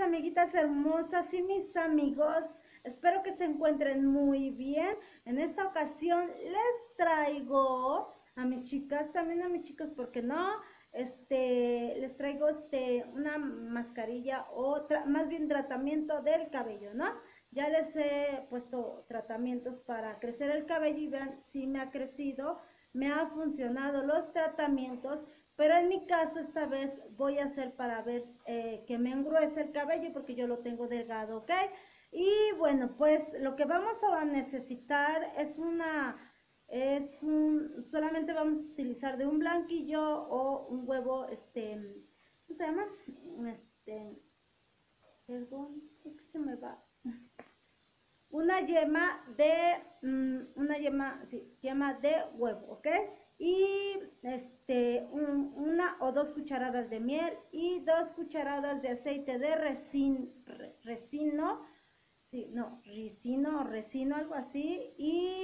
amiguitas hermosas y mis amigos, espero que se encuentren muy bien. En esta ocasión les traigo a mis chicas, también a mis chicos, ¿por qué no? Les traigo una mascarilla o más bien tratamiento del cabello, ¿no? Ya les he puesto tratamientos para crecer el cabello y vean si me ha crecido, me ha funcionado los tratamientos. Pero en mi caso esta vez voy a hacer para ver que me engruese el cabello porque yo lo tengo delgado, ¿ok? Y bueno, pues lo que vamos a necesitar solamente vamos a utilizar de un blanquillo o un huevo, ¿cómo se llama? Perdón, es que se me va. Yema de huevo, ¿ok? Y una o dos cucharadas de miel y 2 cucharadas de aceite de resino, algo así.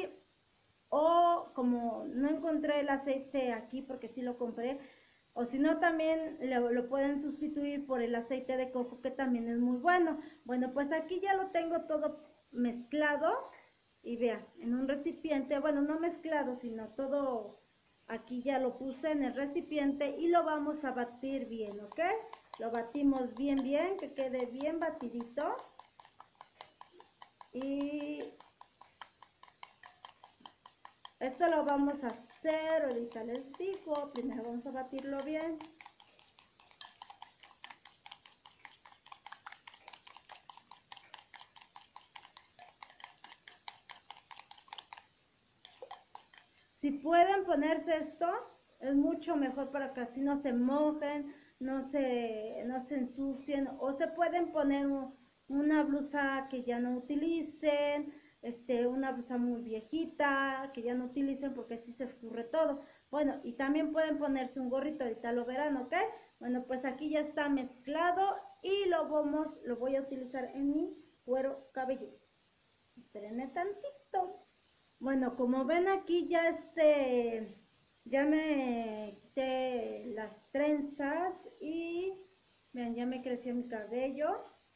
O como no encontré el aceite aquí, porque sí lo compré, o si no también lo pueden sustituir por el aceite de coco, que también es muy bueno. Bueno, pues aquí ya lo tengo todo mezclado y vean, en un recipiente, bueno, no mezclado, sino todo aquí ya lo puse en el recipiente y lo vamos a batir bien, ¿ok? Lo batimos bien, que quede bien batidito. Y esto lo vamos a hacer, ahorita les digo, primero vamos a batirlo bien. Si pueden ponerse esto, es mucho mejor para que así no se mojen, no se ensucien, o se pueden poner una blusa que ya no utilicen, una blusa muy viejita, que ya no utilicen porque así se escurre todo. Bueno, y también pueden ponerse un gorrito, ahorita lo verán, ¿ok? Bueno, pues aquí ya está mezclado y lo voy a utilizar en mi cuero cabelludo. Espérenme tantito. Bueno, como ven aquí ya me quité las trenzas y vean, ya me creció mi cabello.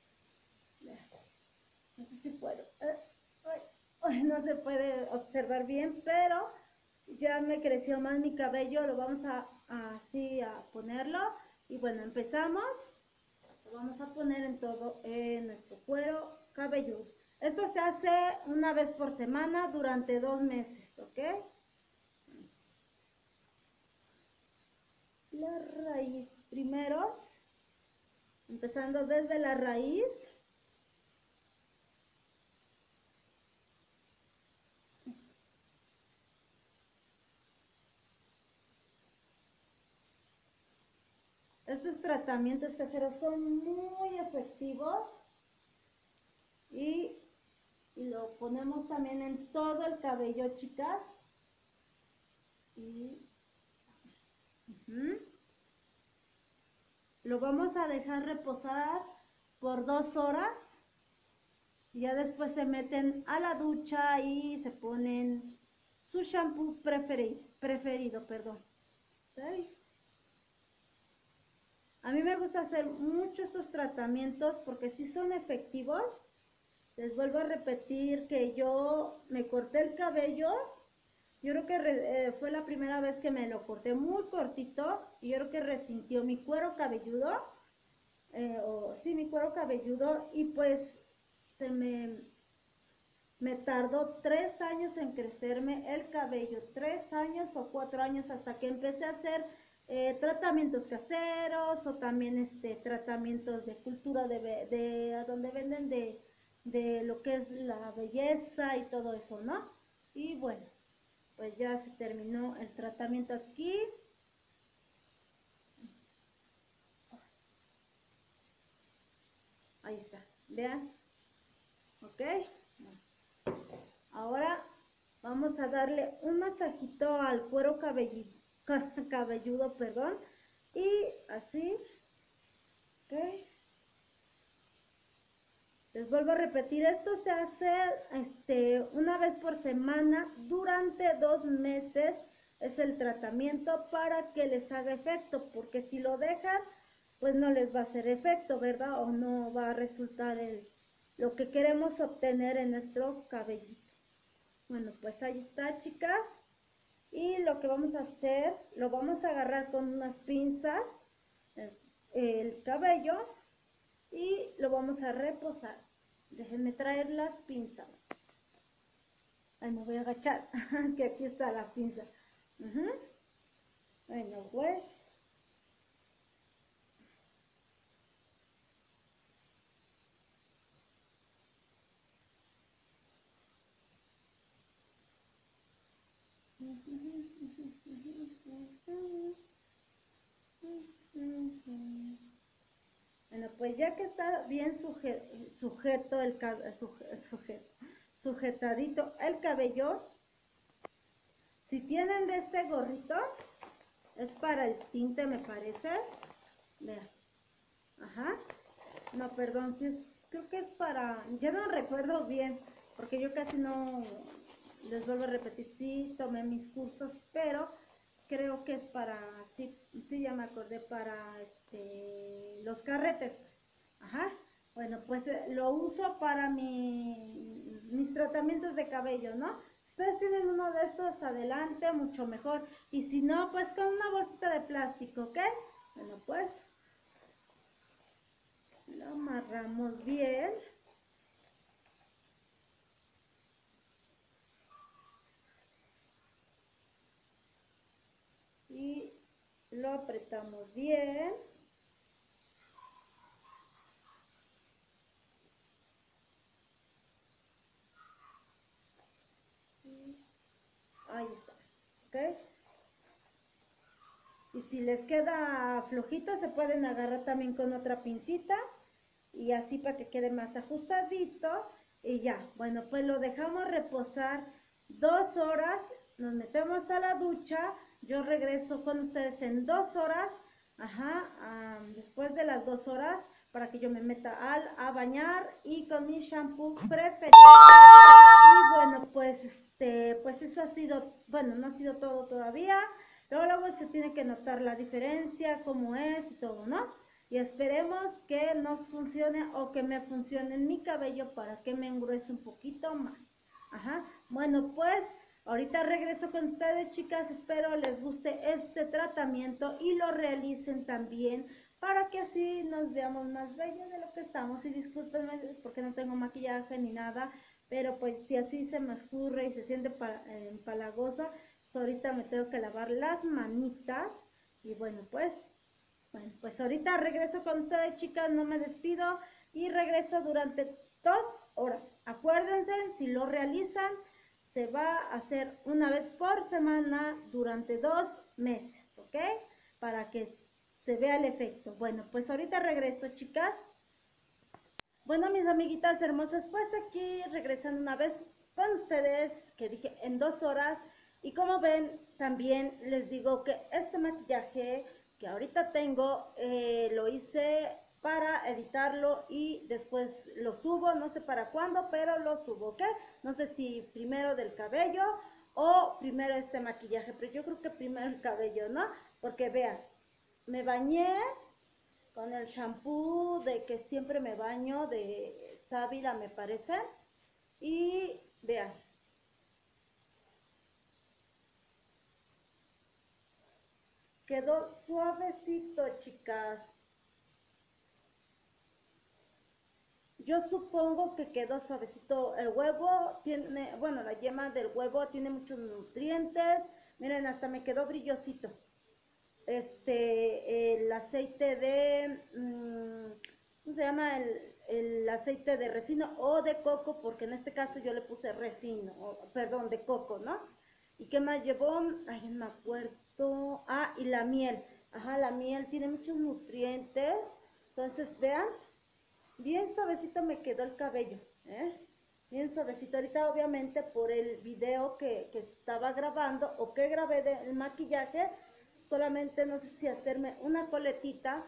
No sé si puedo, no se puede observar bien, pero ya me creció más mi cabello. Lo vamos así a ponerlo y bueno, empezamos. Lo vamos a poner en todo nuestro cuero cabelludo. Esto se hace una vez por semana durante 2 meses, ¿ok? La raíz primero, empezando desde la raíz. Estos tratamientos caseros son muy efectivos y lo ponemos también en todo el cabello, chicas. Lo vamos a dejar reposar por 2 horas y ya después se meten a la ducha y se ponen su shampoo preferido, perdón. ¿Sí? A mí me gusta hacer mucho estos tratamientos porque sí son efectivos. Les vuelvo a repetir que yo me corté el cabello. Yo creo que fue la primera vez que me lo corté muy cortito y yo creo que resintió mi cuero cabelludo. Mi cuero cabelludo, y pues me tardó 3 años en crecerme el cabello, 3 años o 4 años, hasta que empecé a hacer tratamientos caseros o también tratamientos de cultura de donde venden de lo que es la belleza y todo eso, ¿no? Y bueno, pues ya se terminó el tratamiento aquí. Ahí está, vean, ok. Ahora vamos a darle un masajito al cuero cabelludo, perdón, y así, ok. Les vuelvo a repetir, esto se hace una vez por semana durante 2 meses. Es el tratamiento para que les haga efecto, porque si lo dejan pues no les va a hacer efecto, ¿verdad? O no va a resultar lo que queremos obtener en nuestro cabellito. Bueno, pues ahí está, chicas. Y lo que vamos a hacer, lo vamos a agarrar con unas pinzas, el cabello, y lo vamos a reposar. Déjenme traer las pinzas. Ay, me voy a agachar, que aquí está la pinza. Bueno, pues. Bueno, pues ya que está bien sujeto sujetadito el cabello, si tienen de este gorrito, es para el tinte, me parece. Vean. Ajá. No, perdón, sí creo que es para, ya no recuerdo bien, porque yo casi no, les vuelvo a repetir, sí tomé mis cursos, pero creo que es para, sí ya me acordé, para los carretes. Ajá. Bueno, pues lo uso para mis tratamientos de cabello, ¿no? Si ustedes tienen uno de estos, adelante, mucho mejor. Y si no, pues con una bolsita de plástico, ¿ok? Bueno, pues lo amarramos bien. Y lo apretamos bien. Ahí está, ¿ok? Y si les queda flojito, se pueden agarrar también con otra pincita y así para que quede más ajustadito. Y ya, bueno, pues lo dejamos reposar 2 horas, nos metemos a la ducha, yo regreso con ustedes en 2 horas, después de las 2 horas, para que yo me meta a bañar y con mi shampoo preferido. Y bueno, pues eso ha sido, bueno, no ha sido todo todavía. Luego se tiene que notar la diferencia, cómo es y todo, ¿no? Y esperemos que nos funcione o que me funcione en mi cabello para que me engruese un poquito más. Bueno, pues ahorita regreso con ustedes, chicas. Espero les guste este tratamiento y lo realicen también para que así nos veamos más bellas de lo que estamos. Y discúlpenme porque no tengo maquillaje ni nada, pero pues si así se me escurre y se siente empalagoso, ahorita me tengo que lavar las manitas. Y bueno, pues ahorita regreso con ustedes, chicas, no me despido y regreso durante 2 horas. Acuérdense, si lo realizan, se va a hacer una vez por semana durante 2 meses, ¿ok? Para que se vea el efecto. Bueno, pues ahorita regreso, chicas. Bueno, mis amiguitas hermosas, pues aquí regresando una vez con ustedes, que dije en 2 horas. Y como ven, también les digo que este maquillaje que ahorita tengo, lo hice para editarlo y después lo subo, no sé para cuándo, pero lo subo, ¿ok? No sé si primero del cabello o primero este maquillaje, pero yo creo que primero el cabello, ¿no? Porque vean, me bañé con el shampoo de que siempre me baño, de sábila me parece, y vean, quedó suavecito, chicas. Yo supongo que quedó suavecito. El huevo tiene, bueno, la yema del huevo tiene muchos nutrientes. Miren, hasta me quedó brillosito. El aceite de, ¿cómo se llama? El aceite de resino o de coco, porque en este caso yo le puse resino, perdón, de coco, ¿no? ¿Y qué más llevó? Ay, no me acuerdo. Ah, y la miel. La miel tiene muchos nutrientes. Entonces, vean, bien suavecito me quedó el cabello, ¿eh? Bien suavecito. Ahorita obviamente por el video que estaba grabando o que grabé del maquillaje, solamente no sé si hacerme una coletita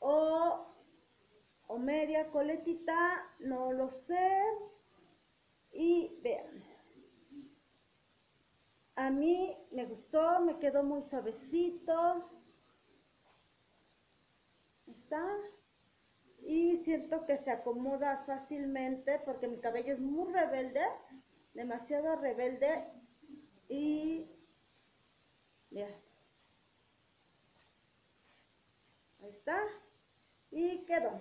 o media coletita, no lo sé. Y vean, a mí me gustó, me quedó muy suavecito. está. Y siento que se acomoda fácilmente porque mi cabello es muy rebelde, demasiado rebelde. Y ya, ahí está. Y quedó.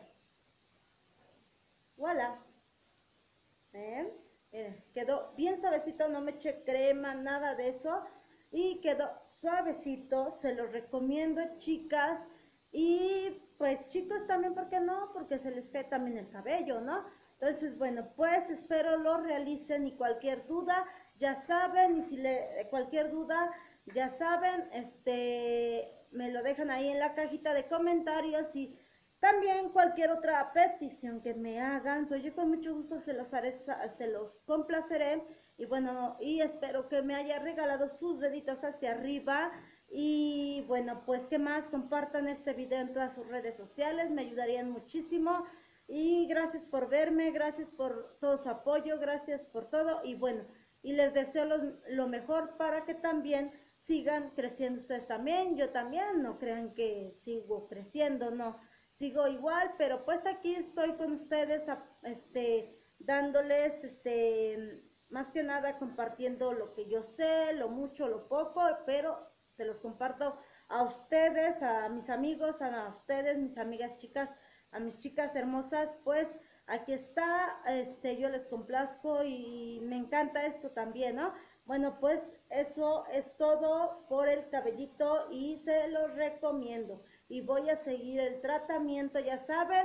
Voilà. ¿Ven? Miren, quedó bien suavecito, no me eché crema, nada de eso. Y quedó suavecito, se los recomiendo, chicas. Y pues chicos también, ¿por qué no? Porque se les cae también el cabello, ¿no? Entonces, bueno, pues espero lo realicen y cualquier duda, ya saben, y si cualquier duda, ya saben, me lo dejan ahí en la cajita de comentarios y también cualquier otra petición que me hagan, pues yo con mucho gusto se los haré, se los complaceré. Y bueno, y espero que me haya regalado sus deditos hacia arriba. Y bueno, pues qué más, compartan este video en todas sus redes sociales, me ayudarían muchísimo. Y gracias por verme, gracias por todo su apoyo, gracias por todo. Y bueno, y les deseo lo mejor para que también sigan creciendo ustedes también, yo también, no crean que sigo creciendo, no, sigo igual, pero pues aquí estoy con ustedes, dándoles, más que nada compartiendo lo que yo sé, lo mucho, lo poco, pero se los comparto a ustedes, a mis amigos, a ustedes, mis amigas chicas, a mis chicas hermosas, pues aquí está, yo les complazco y me encanta esto también, ¿no? Bueno, pues eso es todo por el cabellito y se los recomiendo. Y voy a seguir el tratamiento, ya saben,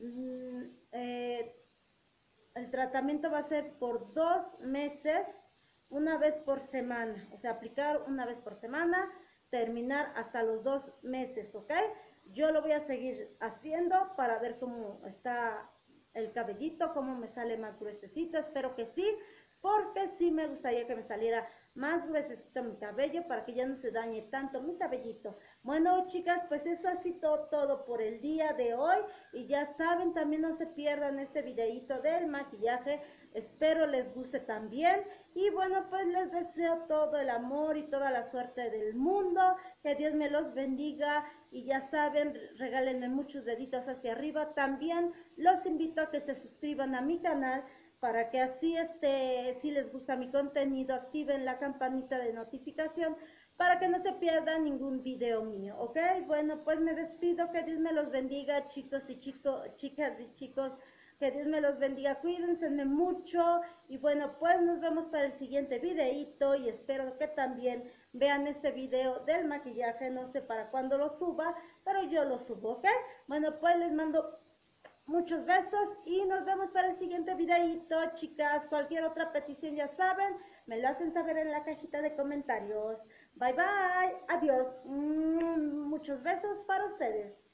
el tratamiento va a ser por 2 meses, una vez por semana, o sea, aplicar una vez por semana, terminar hasta los 2 meses, ¿ok? Yo lo voy a seguir haciendo para ver cómo está el cabellito, cómo me sale más gruesecito, espero que sí, porque sí me gustaría que me saliera más gruesecito mi cabello para que ya no se dañe tanto mi cabellito. Bueno, chicas, pues eso ha sido todo por el día de hoy y ya saben, también no se pierdan este videito del maquillaje, espero les guste también y bueno, pues les deseo todo el amor y toda la suerte del mundo, que Dios me los bendiga y ya saben, regálenme muchos deditos hacia arriba. También los invito a que se suscriban a mi canal para que así, si les gusta mi contenido, activen la campanita de notificación para que no se pierdan ningún video mío, ¿ok? Bueno, pues me despido, que Dios me los bendiga, chicos y chicas y chicos, que Dios me los bendiga, cuídense mucho y bueno, pues nos vemos para el siguiente videito y espero que también vean este video del maquillaje, no sé para cuándo lo suba, pero yo lo subo, ¿ok? Bueno, pues les mando muchos besos y nos vemos para el siguiente videito, chicas. Cualquier otra petición, ya saben, me lo hacen saber en la cajita de comentarios. Bye, bye. Adiós. Muchos besos para ustedes.